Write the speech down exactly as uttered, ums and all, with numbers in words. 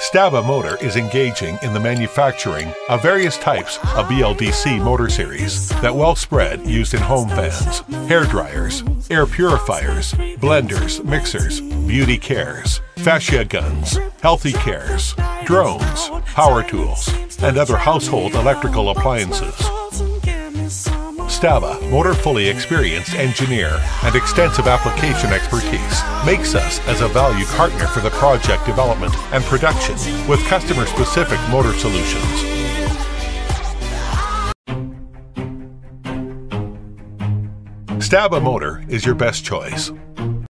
Staba Motor is engaging in the manufacturing of various types of B L D C motor series that well spread used in home fans, hair dryers, air purifiers, blenders, mixers, beauty cares, fascia guns, healthy cares, drones, power tools, and other household electrical appliances. Staba, Motor fully experienced engineer and extensive application expertise, makes us as a valued partner for the project development and production with customer-specific motor solutions. Staba Motor is your best choice.